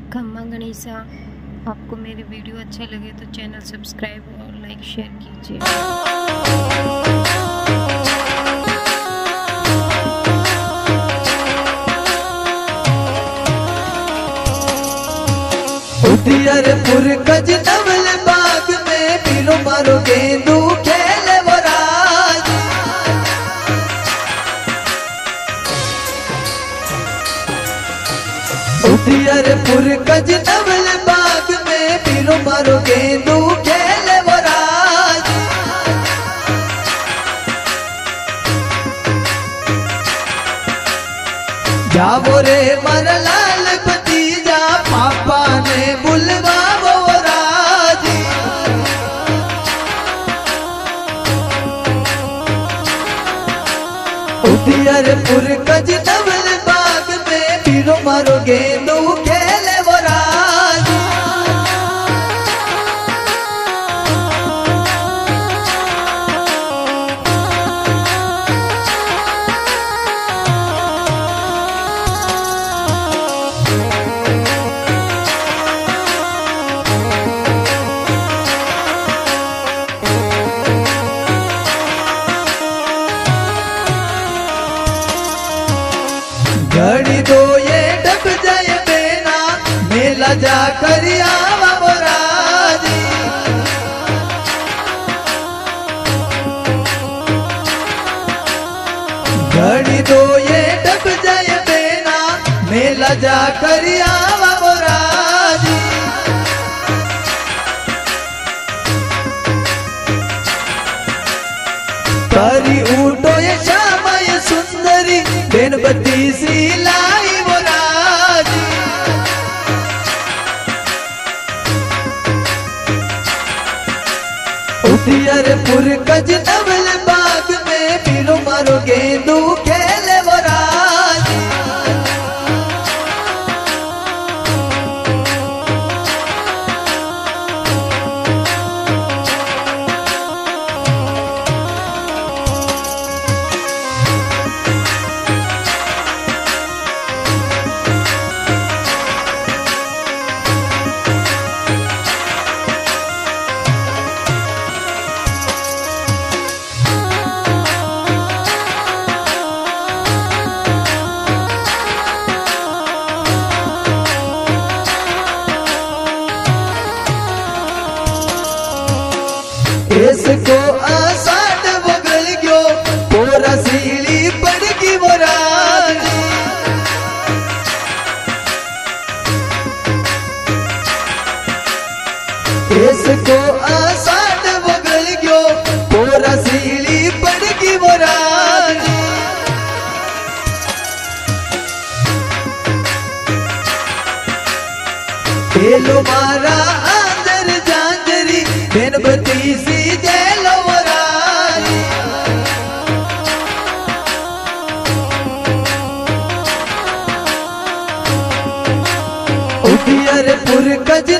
खम्मा गणेशा। आपको मेरे वीडियो अच्छे लगे तो चैनल सब्सक्राइब और लाइक शेयर कीजिए। उदियरपुर गजनवल बाग में पीरो मारो गेंदू खेले वो राज। उदियरपुर गजनवल बाग में पीरो मारो गेंदू खेले वो राज। जावो रे मर लाल भतीजा पापा ने बुलवावो राज। उदियरपुर गजनवल बाग में पीरो मारो गेंदू खेले वो राज। घड़ी दो ये डब जाए बेना मेला जा कर आवा वो राजी। घड़ी दो ये डब जाए बेना मेला जा कर आवा वो राजी। परी उठो ये श्यामा ये सुंदरी बेनबत्ती सी लाई वो राजी। उदियरपुर गजनवल बाग में पीरो मारो गेंदू खेले वो राजी। इसको आसाद बगल गयो पूरा सीली पड़ गई वो राजी। इसको आसाद बगल गयो पूरा सीली पड़ गई वो राजी। खेलो मारा आंदर जांजरी बेनबत्ती सी जेलो वो राजी। उदियरपुर गज